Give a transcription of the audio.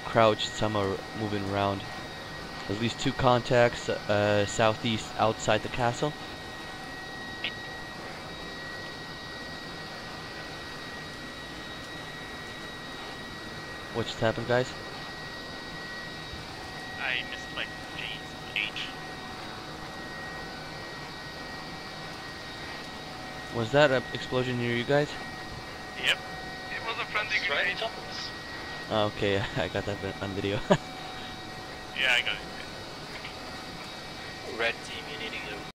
crouched, some are moving around. At least 2 contacts southeast outside the castle. What just happened, guys? I missed like H. Was that an explosion near you guys? Yep. It was a friendly grenade. Oh, okay, I got that on video. Yeah, I got it. Red team, you need to go